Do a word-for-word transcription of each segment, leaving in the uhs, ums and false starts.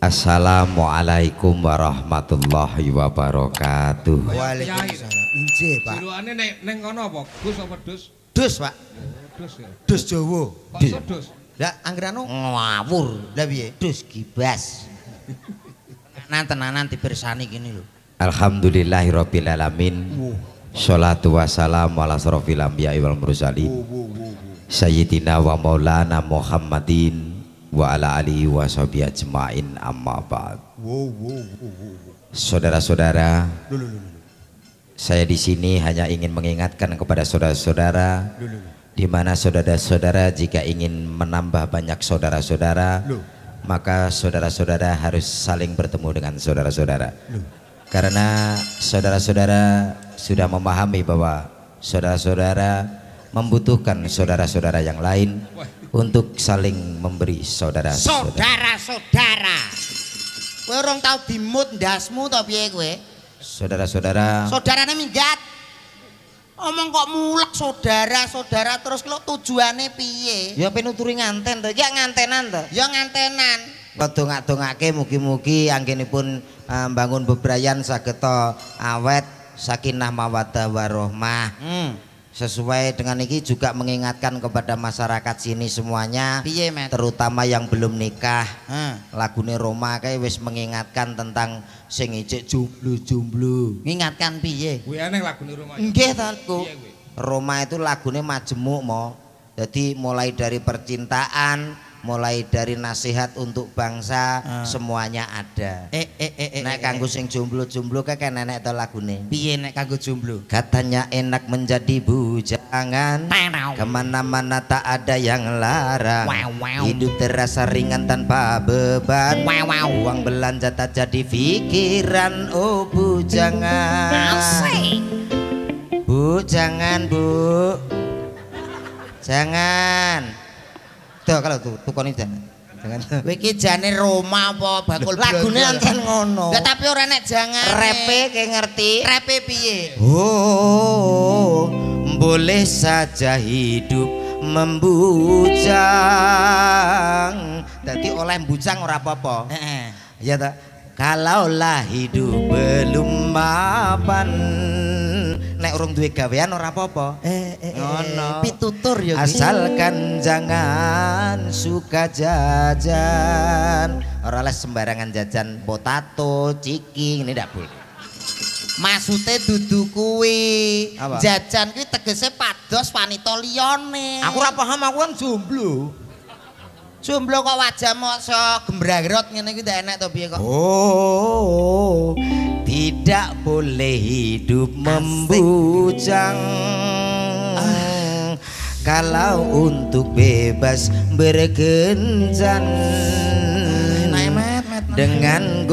Assalamualaikum warahmatullahi wabarakatuh. Waalaikumsalam. Nggih, Pak. Juluane ning ning kono apa? Gus apa Dus? Dus, Pak. Dus ya. Dus Jawa. Kok iso Dus? Lah anggrano ngawur. Lah piye? Dus gibas. Nantenanan dipirsani kene lho. Alhamdulillahirabbil alamin. Sholatu wassalamu ala asrofil anbiya'i wal mursalin. Sayyidina wa maulana Muhammadin wa ala alihi wa sahbihi ajmain, amma ba'd. Saudara-saudara, saya di sini hanya ingin mengingatkan kepada saudara-saudara, di mana saudara-saudara jika ingin menambah banyak saudara-saudara, maka saudara-saudara harus saling bertemu dengan saudara-saudara. Karena saudara-saudara sudah memahami bahwa saudara-saudara membutuhkan saudara-saudara yang lain untuk saling memberi saudara-saudara. Saudara-saudara. Kowe urung tau dimut ndasmu to piye kowe? Saudara-saudara. Saudarane minggat. Omong kok mulek saudara-saudara terus lho tujuane piye? Ya penuturi nganten to. Ya ngantenan to. Ya ngantenan. Dongak-dongake mugi-mugi anggenipun uh, bangun bebrayan sageta awet sakinah mawaddah warahmah. Hmm. Sesuai dengan ini juga mengingatkan kepada masyarakat sini semuanya, piye, terutama yang belum nikah. hmm. Lagune Roma kayak wis mengingatkan tentang sing ijik jomblo-jomblo. Mengingatkan piye? Kuwi aneh lagune Roma. Nggih tanku. Roma itu lagune majemuk mo. Jadi mulai dari percintaan, mulai dari nasihat untuk bangsa, hmm. semuanya ada. Eh eh eh eh. Nek kanggo sing jomblo-jomblo kayak nenek to lagune. Piye nek kanggo jomblo? Katanya enak menjadi bujangan, kemana-mana tak ada yang larang. Wow, wow. Hidup terasa ringan tanpa beban. Wow, wow. Uang belanja tak jadi pikiran. Oh bujangan, bujangan bu, jangan. Tuh kalau tuh tukon itu jangan. Wiki jane Roma apa bakul lagune anten ngono. Lah tapi ora nek jangan. Repe kayak ngerti. Repe piye? Oh, boleh saja hidup membujang. Dadi oleh bujang ora apa-apa. Heeh. Ya ta. Kalaulah hidup belum mapan, nek urung duwe gawean ora apa-apa. Eh, eh, ngono. Pitutur ya. Asalkan jangan suka jajan. Ora les sembarangan jajan potato, ciki, ini ndak boleh. Maksudnya dudu kuwi. Jajan kuwi tegese pados wanita liyane. Aku ora paham, aku kan jomblo. Jomblo kok wajah mokso gembrarot ngene iki ndak enak to piye kok. Oh, tidak boleh hidup membujang. Ah. Kalau untuk bebas berkencan, ah, met, met, dengan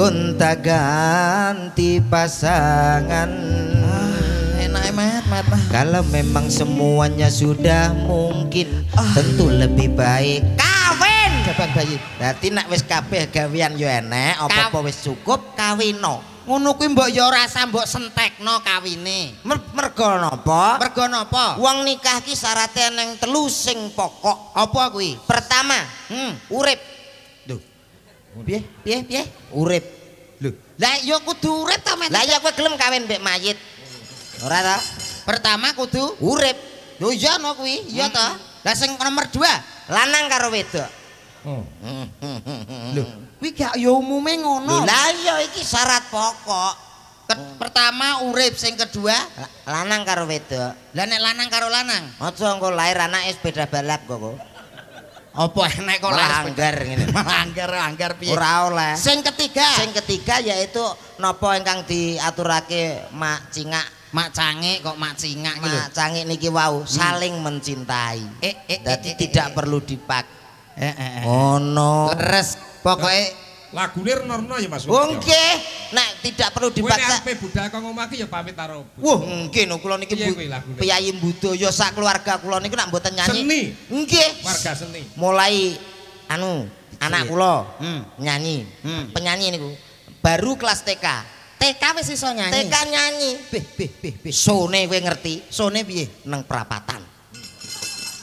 gonta-ganti pasangan. Ah, enak met, met. Kalau memang semuanya sudah mungkin, ah. tentu lebih baik kawin. Jabang bayi. Dadi nek wis kabeh gawean yo enek, apa-apa wis cukup kawino. Ngono kuwi mbok yo rasa mbok sentekno kawine. Mergo napa? Mergo napa? Wong nikah ki syaraté nang telu sing pokok. Apa kuwi? Pertama, hmm, urip. Lho. Piye? Piye? Piye? Urip. Lho. Lah yo kudu urip to, Men. Lah ya kowe gelem kawin mbek mayit. Ora ta? Pertama kudu urip. Lho iya no kuwi, iya to. Lah sing nomor dua, lanang karo wedok. Oh. Lho, kuwi gak ya umume ngono. Lah iya iki syarat pokok. Ket, pertama urip, sing kedua lanang karo wedok. Lah nek lanang karo lanang, aja engko lair anake sepeda balap kok. Apa enek kok lair anggar ngene. Anggar anggar piye? Ora oleh. Sing ketiga, sing ketiga yaitu napa ingkang diaturake Mak Cingak. Mak Cangik kok Mak Cingak iki lho. Mak Cangik niki wau saling mencintai. Eh eh dadi tidak perlu dipak. Eh, eh, oh no. Leres pokoknya lagune Reno ya Mas. Nggih, nek tidak perlu dipaksa. Kowe nek budal kok ngomah ki ya pamit karo. Wah, nggih no kula niki Piyayi Budaya sak keluarga kula niku nek mboten nyanyi. Seni. Nggih. Warga seni. Mulai anu anak kula hmm. nyanyi. Hmm. Penyanyi niku baru kelas T K. T K wis iso nyanyi. T K nyanyi. Beh beh beh beh. Sone kowe ngerti? Sone piye? Nang perapatan.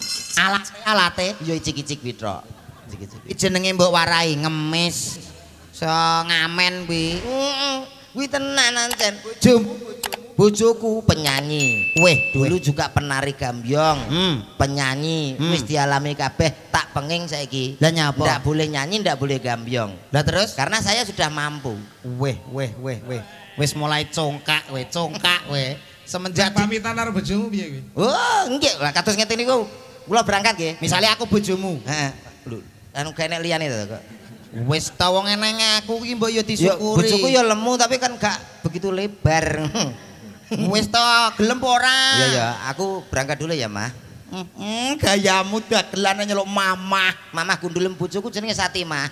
Alat alate yo icik-icik withra. Icik-icik. Iki jenenge mbok warai ngemis. So ngamen kuwi. Heeh. Kuwi tenanan Cen. Bojomu bojoku penyanyi. Weh, dulu juga penari gambyong. Hmm. Penyanyi, hmm. wis dialami kabeh, tak penging saiki. Lah nyapa? Ndak boleh nyanyi, ndak boleh gambyong. Lah terus? Karena saya sudah mampu. Weh, weh, weh, weh. Wis mulai congkak, weh, congkak, weh. Semenjak pamitan karo bojomu piye kuwi? Oh, nggih, lah kados ngeten niku. Kula berangkat nggih. Misale aku bojomu. Heeh. Lho, anu gak enek liyane to kok. Wis ta wong eneng aku iki mbok ya disyukuri. Bojoku ya lemu tapi kan gak begitu lebar. Wis ta gelem ora? Iya ya, aku berangkat dulu ya, Mah. Heeh, gayamu dagelan nyeluk mamah. Mamah gundulem bojoku jenenge Satimah.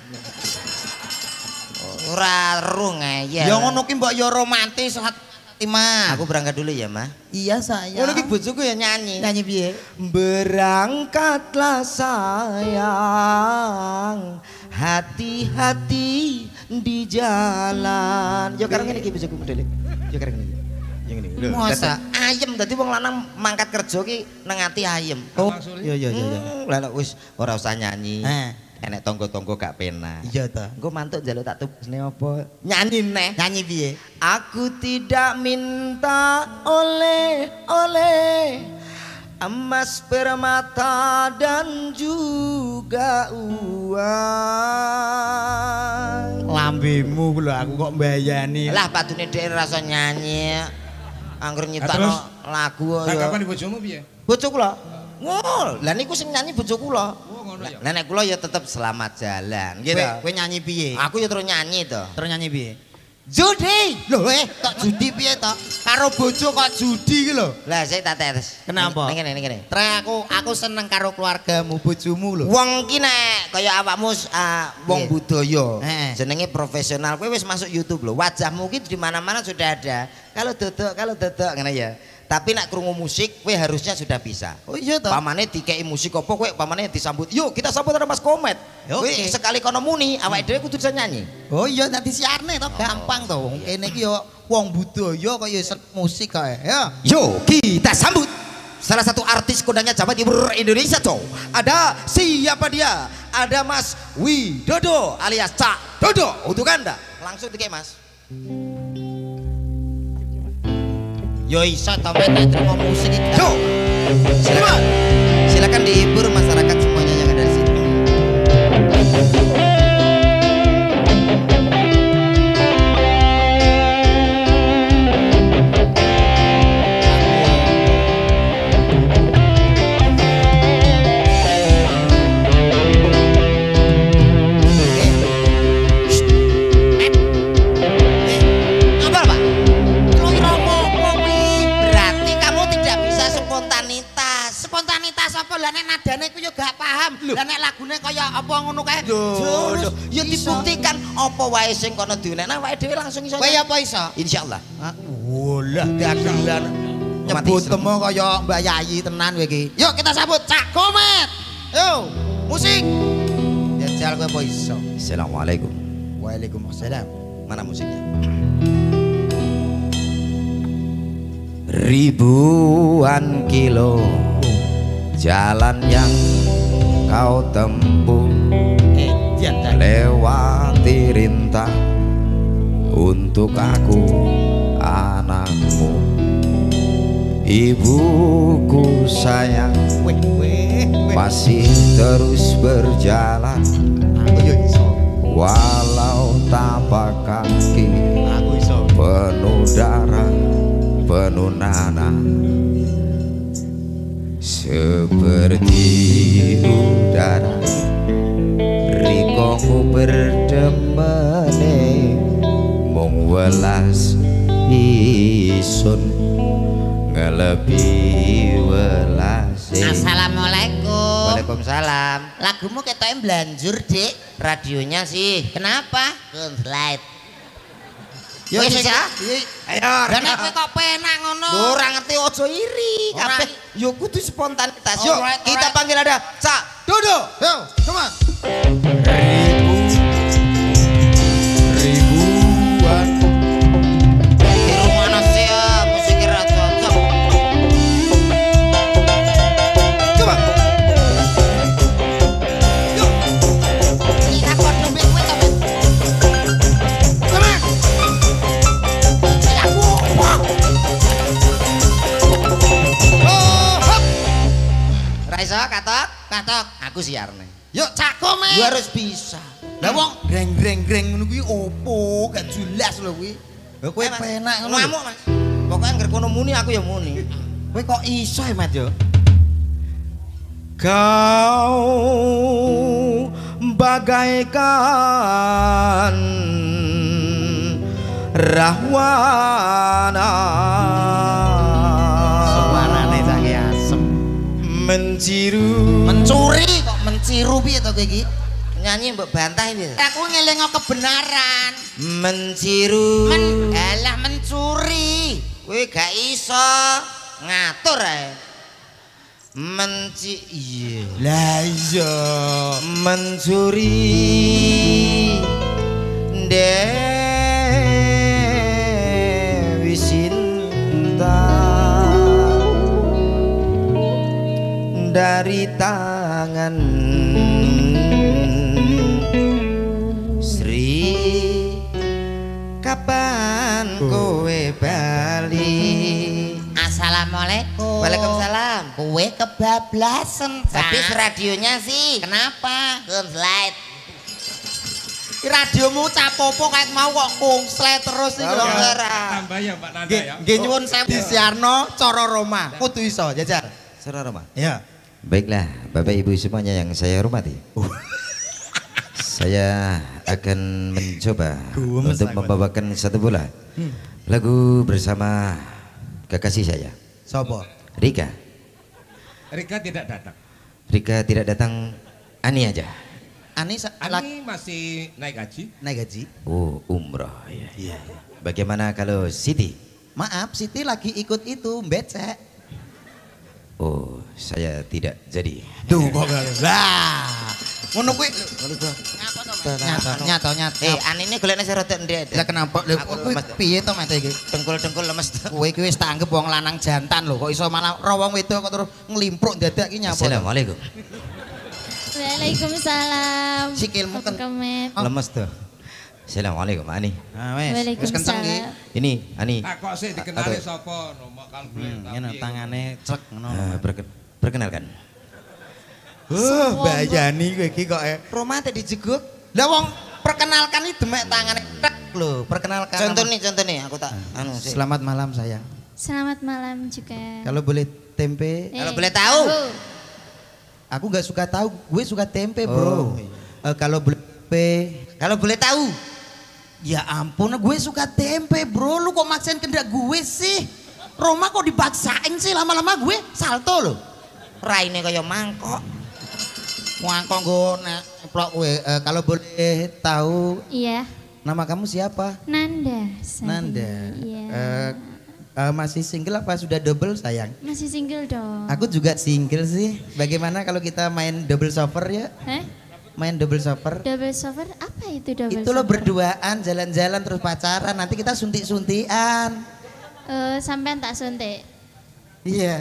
Ora rung ya. Ya ngono ki mbok ya romantis Satimah. Aku berangkat dulu ya, Mah. Iya, sayang. Ngono ki bojoku ya nyanyi. Nyanyi piye? Berangkatlah sayang. Hati-hati di jalan. Yo kareng ngene iki bojoku modele. Yo kareng ngene. Yang ini. Masa ayem dadi wong lanang mangkat kerja ki nang ati ayem. Oh, iya iya iya. Lah wis ora usah nyanyi. Enek tonggo-tonggo gak penak. Iya ta. Engko mantuk njaluk tak tugasne apa? Nyanyi neh. Nyanyi piye? Aku tidak minta oleh-oleh emas permata dan juga uang. Lambemu lho aku kok mbayani. Lah patune dhek rasa nyanyi. Angger nyitakno lagu ya. Lah kapan bojomu piye? Bojo kula. Ngono. Lah niku sing nyanyi bojo kula. Oh ngono ya. Lah nek kula ya tetep selamat jalan. Gitu. Kowe nyanyi piye? Aku ya terus nyanyi to. Terus nyanyi piye? Judi. Lho eh kok judi piye to? Karo bojo kok judi ki lho. Lah sik tak tes. Kenapa? Ning kene ning kene. Tre aku aku seneng karo keluargamu, bojomu lho. Wong ki nek kaya awakmu uh, wong budaya. Jenenge profesional. Kowe wis masuk YouTube lho. Wajahmu ki di mana-mana sudah ada. Kalau dodok, kalau dodok ngene ya. Tapi nak krungu musik kowe harusnya sudah bisa. Oh iya toh. Pamane dikei musik apa kowe pamane disambut. Yuk kita sambut karo Mas Komet. Kowe sekali kono muni awake dhewe kudu bisa nyanyi. Oh iya nanti siarne toh gampang toh. Wong kene iki yo wong budaya kok yo musik kae. Ya. Yo kita sambut salah satu artis kondangnya Jawa Timur Indonesia toh. Ada siapa dia? Ada Mas Widodo alias Cak Dodo untuk Anda. Langsung dikei Mas. Yo iso sampai nek terima musik iki. Yo. Silakan. Silakan dihibur masyarakat semuanya yang ada di sini. Lah nek lagune kaya apa ngono kae. Lho, ya dibuktikan apa wae sing kono diunekna awake dhewe langsung iso. Kowe apa iso? Insyaallah. Walah dagelan nyebut temo kaya Mbak Yayi tenan kowe iki. Yuk kita sambut Cak Komet. Yo, musik. Jajal kowe apa iso? Assalamualaikum. Waalaikumsalam. Mana musiknya? Ribuan kilo jalan yang kau tempuh lewati rintang untuk aku anakmu, ibuku sayang masih terus berjalan walau tapak kaki penuh darah penuh nanah. Seperti udara rikomu berdemene mung welas isun ngelebi welase. Assalamualaikum. Waalaikumsalam. Lagumu ketoke mblanjur, Dik. Radionya sih. Kenapa? Slide. Yo sing ayo. Lah nek kowe kok penak ngono. Lho ora ngerti aja iri kabeh. Yo kudu spontanitas. Yo kita panggil ada Cak Dodo. Yo, come on. Ribu ribuan. Di rumah nasi ya musik ra cocok. Come on. Yo. Kita kok nembe kowe to, aku siarne. Yuk cakep me. Gua harus bisa. Lah wong greng-greng-greng ngono kuwi opo? Gak jelas lho kuwi. Lho kowe penak ngono. Ngamuk Mas. Pokoke anggere kono muni aku ya muni. Kowe kok iso ya Mat yo? Kau bagaikan rahwana Suarane sange asem. menciru Mencuri kok menciru piye to kowe iki? Nyanyi mbok bantah piye? Aku ngelingo kebenaran. menciru Men alah mencuri. Kowe gak iso ngatur ae. Menci iya. Lah iya. mencuri Dewi Sinta dari tangan Sri. Kapan kowe bali? Assalamualaikum. Waalaikumsalam. Kowe kebablasan. Tapi radionya sih. Kenapa? Konslet. Radiomu capopo kayak mau kok kungslet terus iki lho. Tambah ya Mbak Nanda ya. Nggih nyuwun sewu disiarno cara Roma. Kudu iso jajar. Saudara Roma. Ya. Baiklah, Bapak Ibu semuanya yang saya hormati. Saya akan mencoba Gumes untuk aku. membawakan satu bola lagu bersama kekasih saya, Sopo? Rika. Rika tidak datang. Rika tidak datang, Ani aja. Ani sa- lak- Ani masih naik haji. naik gaji. Oh, umroh ya. Iya. Bagaimana kalau Siti? Maaf, Siti lagi ikut itu becek. Oh, saya tidak jadi. Duh kok gak. Lah. Ngono kuwi Nyata, nyata nyata. Eh, anine golekne serotek ndek. Lah kenapa? Lho Aku kuwi lemes. piye to Mat iki? Dengkul-dengkul lemes. Kowe iki wis tak anggap wong lanang jantan lho, kok iso malah ro wong wedok kok terus nglimpruk dadak iki nyapa? to? Assalamualaikum. Waalaikumsalam. Sikilmu kan- Kemet. Oh. Lemes tuh. Assalamualaikum Ani. Ah wis, wis kenceng iki. Ini Ani. Tak kok sih dikenali Aduh. sapa nomor kalbu. Hmm, ngene tangane cek ngono. Eh, perken- perkenalkan. Huh, bayani kowe iki kok eh. Roma tadi dijeguk. Lah wong perkenalkan iki demek tangane tek lho, perkenalkan. Contoh nama- nih, contoh nih aku tak anu sih. Selamat malam sayang. Selamat malam juga. Kalau boleh tempe, Eh, kalau boleh tahu. aku nggak suka tahu, gue suka tempe Oh, bro. iya. Eh, kalau boleh tempe, Kalau boleh tahu. ya ampun, gue suka tempe bro. Lu kok maksain kendak gue sih? Roma kok dipaksain sih lama-lama gue salto loh. Raine kaya mangkok. Wangkong gue neplok gue. Eh, kalau boleh tahu Iya, nama kamu siapa? Nanda. Sari. Nanda. Iya. Eh, eh, masih single apa sudah double sayang? Masih single dong. Aku juga single sih. Bagaimana kalau kita main double shopper ya? Hah? Main double shopper? Double sover? Apa itu double Itu lo sover? berduaan jalan-jalan terus pacaran. Nanti kita suntik-suntian. Eh, sampean tak suntik. Iya.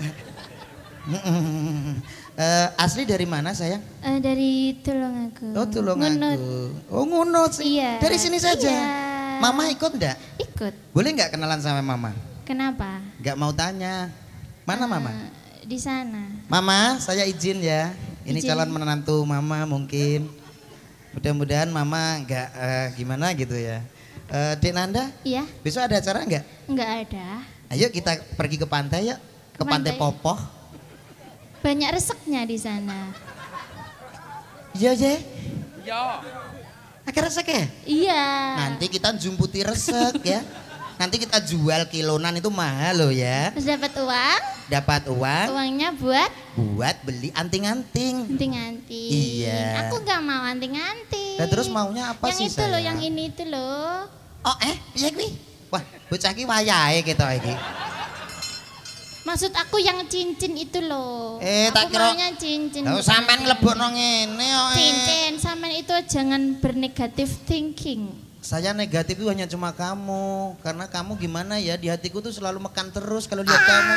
Mm-mm. Eh, asli dari mana sayang? Eh, dari Tulungagung. Oh tulung Ngunut. aku. Oh ngunut sih. Iya. Dari sini saja. Iya. Mama ikut enggak? Ikut. Boleh nggak kenalan sama mama? Kenapa? Nggak mau tanya. Mana mama? Eh, di sana. Mama, saya izin ya. Ini Izin. calon menantu mama mungkin. Mudah-mudahan mama nggak eh, gimana gitu ya. Eh, Dek Nanda, Iya, besok ada acara nggak? nggak ada. Ayo kita pergi ke pantai yuk. Ke Ke pantai pantai. Popoh. Banyak reseknya di sana. Iya, Ye. Ya. Akhirnya resek ya? Iya. Nanti kita jumputi resek ya. Nanti kita jual kilonan itu mahal loh ya. Terus dapat uang, Dapat uang uangnya buat buat beli anting-anting. anting-anting. Iya. Aku nggak mau anting-anting. Nah, terus maunya apa yang sih itu loh, sayang? yang ini itu loh. Oh eh, iya kuwi. Wah, bocah ki wayahe kita iki. Maksud aku yang cincin itu loh. Eh, tak aku kira- maunya cincin. Lah sampean nglebokno ngene kok. eh. Cincin, sampean itu jangan bernegatif thinking. Saya negatif itu hanya cuma kamu. Karena kamu gimana ya, di hatiku tuh selalu mekan terus kalau lihat kamu.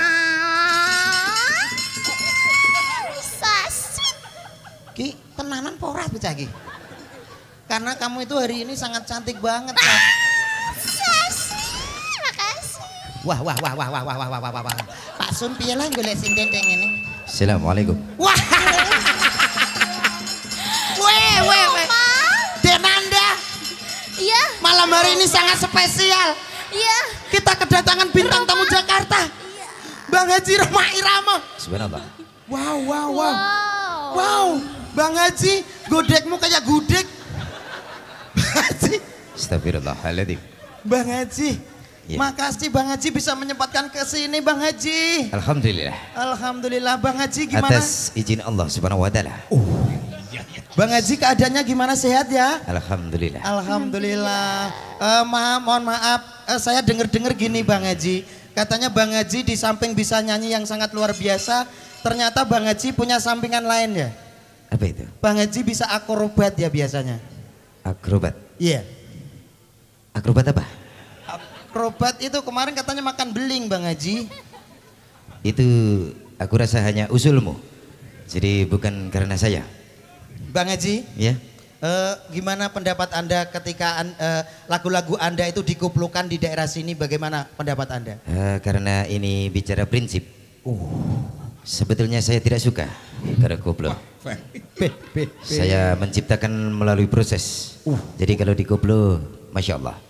Bisa sih. Ki, tenanan apa ora bocah ki? Karena kamu itu hari ini sangat cantik banget. Kak. Bisa sih. Makasih. Wah, wah, wah, wah, wah, wah, wah, wah, wah, wah. Pak Sun piye lah golek sing dendeng ini? Assalamualaikum. Wah. ewe ewe. Denanda. Iya. Malam hari ini sangat spesial. Iya. Kita kedatangan bintang tamu Jakarta. Bang Haji Roma Irama. Subhanallah. Wow, wow, wow. Wow. Wow. Bang Haji, godekmu kayak gudeg. Bang Haji. Astagfirullahaladzim. Bang Haji. Ya. Makasih Bang Haji bisa menyempatkan ke sini Bang Haji. Alhamdulillah. Alhamdulillah Bang Haji gimana? Atas izin Allah Subhanahu wa taala. Bang Haji keadaannya gimana, sehat ya? Alhamdulillah. Alhamdulillah. Eh, maaf, mohon maaf. Eh, saya dengar-dengar gini Bang Haji. Katanya Bang Haji di samping bisa nyanyi yang sangat luar biasa, ternyata Bang Haji punya sampingan lain ya? Apa itu? Bang Haji bisa akrobat ya biasanya? Akrobat. Iya. Akrobat apa? Akrobat itu kemarin katanya makan beling Bang Haji. Itu aku rasa hanya usulmu. Jadi bukan karena saya. Bang Haji, Ya. eh, gimana pendapat Anda ketika an- eh, lagu-lagu Anda itu dikumpulkan di daerah sini, bagaimana pendapat Anda? Eh, karena ini bicara prinsip. Sebetulnya saya tidak suka karena koplo. Saya menciptakan melalui proses. Jadi kalau di koplo, masya Allah.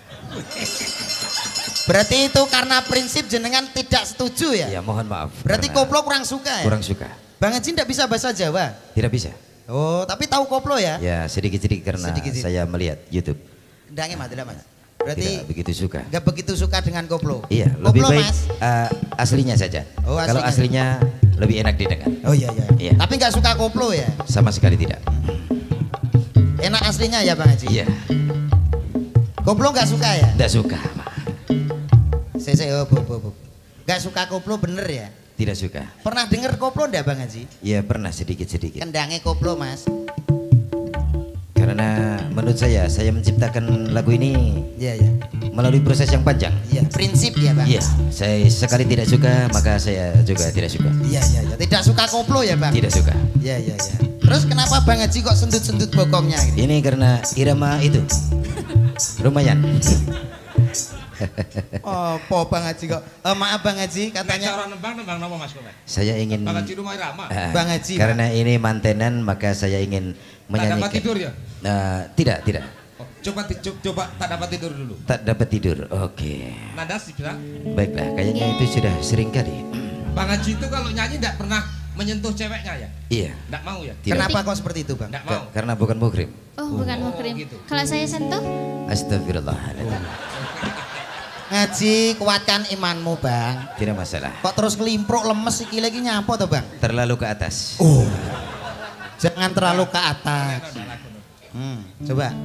Berarti itu karena prinsip jenengan tidak setuju ya? Ya mohon maaf. Berarti karena koplo kurang suka ya? kurang suka. Bang Haji tidak bisa bahasa Jawa? Tidak bisa. Oh, tapi tahu koplo ya? Ya sedikit-sedikit karena Sedikit-sedikit. saya melihat YouTube. Ndangnya mas, tidak mas. Berarti Tidak begitu suka. nggak begitu suka dengan koplo? Iya, lebih Koplo, baik Mas? eh, aslinya saja. Oh, Kalau aslinya. aslinya lebih enak didengar. Oh iya, iya. Iya. Tapi nggak suka koplo ya? Sama sekali tidak. Enak aslinya ya Bang Haji? Iya, Koplo nggak suka ya? tidak suka. Saya, saya, oh, bu, bu, bu. Nggak suka koplo bener ya? Tidak suka. Pernah denger koplo ndak Bang Haji? Ya pernah sedikit-sedikit. Kendangnya koplo mas. Karena menurut saya, saya menciptakan lagu ini Iya iya. melalui proses yang panjang. Iya. Prinsip ya Bang. Iya, saya sekali tidak suka, maka saya juga tidak suka. Iya iya iya. Tidak suka koplo ya Bang? Tidak suka. Iya iya iya. Terus kenapa Bang Haji kok sendut-sendut bokongnya gitu? Ini karena irama itu lumayan. Oh, po Bang Haji kok. Eh, maaf Bang Haji Katanya katanya orang nembang nembang nama Mas Kowe. Saya ingin Bang Haji rumah Irama. Ah, Bang Haji, karena ini mantenan, maka saya ingin Tak menyanyikan. dapat tidur ya? Eh, tidak, tidak. Oh, coba ti- co- coba tak dapat tidur dulu. Tak dapat tidur. Oke. Nada sih bisa. Baiklah, kayaknya itu sudah sering kali. Bang Haji itu kalau nyanyi tidak pernah menyentuh ceweknya ya? Iya. Tidak mau ya? Tidak. kenapa kok seperti itu Bang? Tidak Ka- mau. karena bukan muhrim. Oh, bukan muhrim. gitu. Kalau saya sentuh, Astagfirullahaladzim. Ngaji kuatkan imanmu Bang. Tidak masalah. Kok terus kelimpruk lemes iki lagi nyampo tuh Bang? Terlalu ke atas. Oh. Jangan terlalu ke atas. Hmm, coba.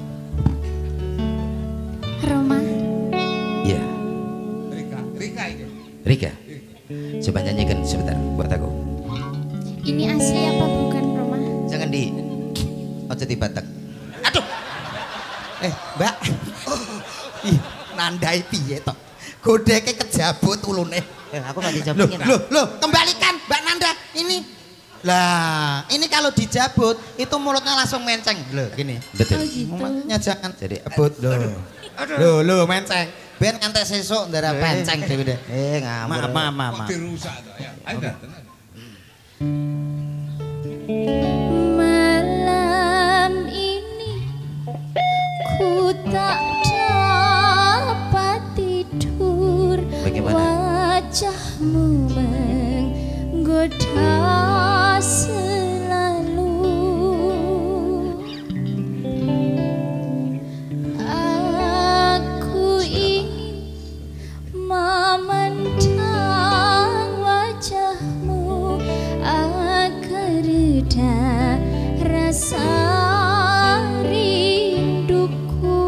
Roma. Iya. Rika, Rika ini. Rika, coba nyanyikan sebentar buat aku. Ini asli apa bukan Roma? Jangan di ojo dibatek. Aduh. Eh, Mbak. Ih, nandai piye toh? Godeke kejabut ulune. Eh, aku nggak Loh, dijabungin. loh, loh, kembalikan Mbak Nanda. Ini. Lah, ini kalau dijabut itu mulutnya langsung menceng. Loh, gini. Oh Betul. gitu. Makanya jangan Jadi- jabut loh. Loh, loh menceng. Ben ngantek sesuk ndara Eh. penceng dhewe deh. Eh ngamur. Maaf, maaf, maaf. Kok maaf. dirusak tuh ya? Ayo dah, tenang. Malam ini ku tak dapat tidur. Bagaimana? Wajahmu menggoda selalu. Aku ingin memandang wajahmu agar reda rasa rinduku.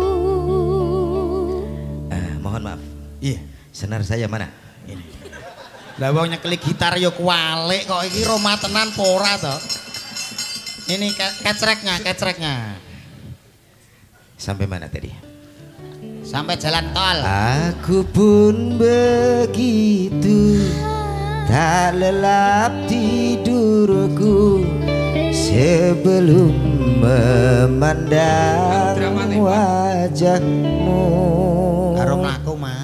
Ah, mohon maaf. Iya. Senar saya mana? Lah wong nyeklik gitar yo kualik kok iki Roma tenan apa ora to? Ini ke kecreknya, kecreknya. Sampai mana tadi? Sampai jalan tol. Aku pun begitu, tak lelap tidurku sebelum memandang wajahmu. Karo mlaku, Mas.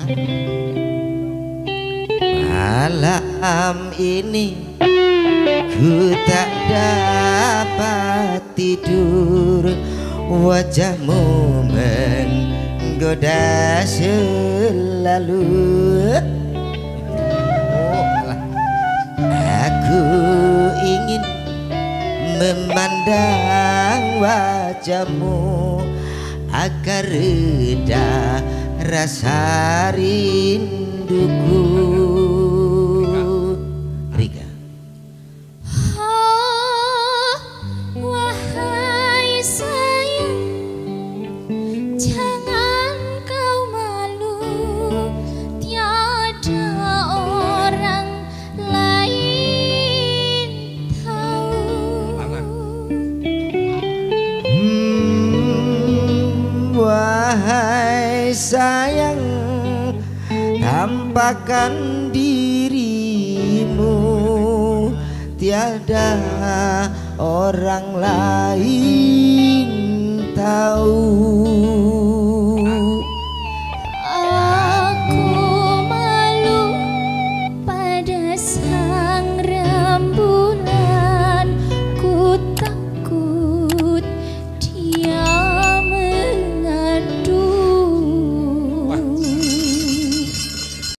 Malam ini ku tak dapat dapat tidur, wajahmu menggoda selalu. Aku ingin memandang wajahmu agar reda rasa rinduku. Rika. Oh, wahai sayang, jangan kau malu, tiada orang lain tahu. Hmm, wahai sayang, tampakkan dirimu, tiada orang lain tahu.